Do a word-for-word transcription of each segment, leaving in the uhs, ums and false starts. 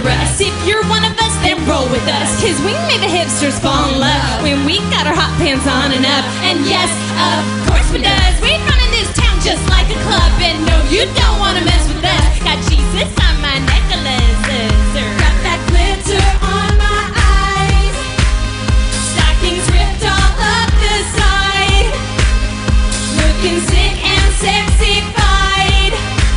after us. If you're one of us, then roll with us, cause we made the hipsters fall in love when we got our hot pants on and up. And yes, of course we does. We run in this town just like a club. And no, you don't wanna mess with us. Got Jesus on my necklaces, got that glitter on my eyes, stockings ripped all up the side, looking sick and sexified.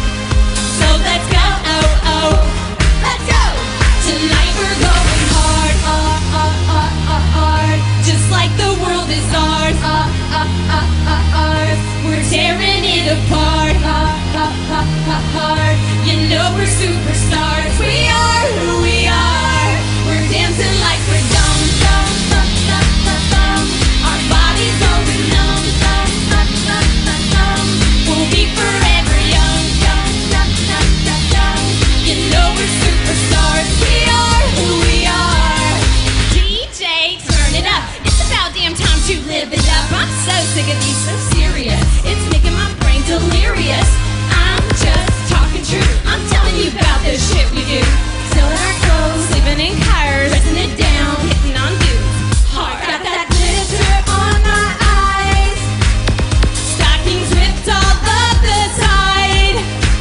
So let's go, oh, oh, let's go. Tonight we're going hard, uh, uh, uh, uh, hard, just like the world is ours, uh, uh, uh, uh, ours. We're tearing it apart, uh, uh, uh, uh, hard. You know we're superstars. We are who we are. We're dancing like we're dumb, dumb, dumb, dumb, dumb, dumb. Our bodies going numb, dumb, dumb, dumb, dumb, dumb. We'll be forever young, dumb, dumb, dumb, dumb, dumb. You know we're superstars. We are who we are. D J, turn it up. It's about damn time to live it up. I'm so sick of these so serious. It's making my brain delirious. I'm just talking true. I'm telling you about the shit we do. Selling our clothes, sleeping in cars, pressing it down, hitting on dudes hard. Got that glitter on my eyes, stockings ripped all up the side,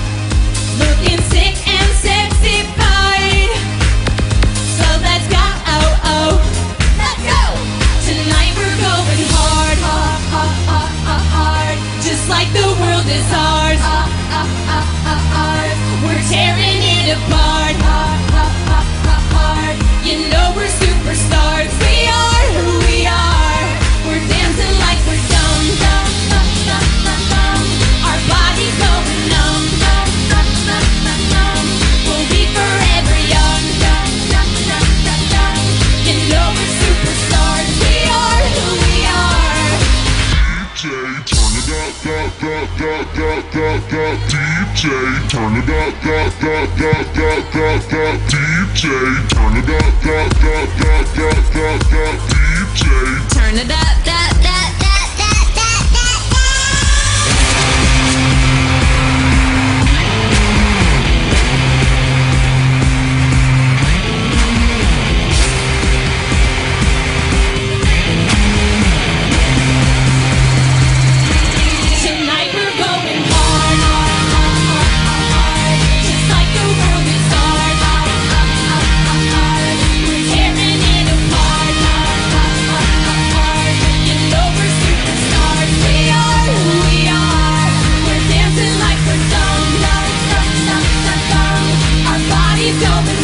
looking sick and sexified. So let's go, oh, oh, let's go. Tonight we're going hard, hard, hard, hard, hard, hard, just like the world is ours, uh, uh, uh, uh, ours. We're tearing it apart, hard, hard, hard, hard, hard. You know we're superstars. We are who we are. We're dancing like we're dumb, dumb, dumb, dumb, dumb, dumb. Our bodies going numb, dumb, dumb, dumb, dumb, dumb. We'll be forever young, dumb, dumb, dumb, dumb, dumb. You know we're superstars. We are who we are. D J, turn it up, up, up, up, up, up, up. D J, turn it up, up, up, up, up, up, up. D J, turn it up, up, up, up, up, up, up. D J, Turn it up, that, that, that, that, that, that, Tonight we're going hard, hard, hard, hard, hard, just like the world is ours, hard, hard, hard, hard. We're tearing it apart, hard, hard, hard, hard. You know we're superstars. We are who we are. We're dancing like we're dumb, dumb, dumb, dumb, dumb, dumb. Our bodies going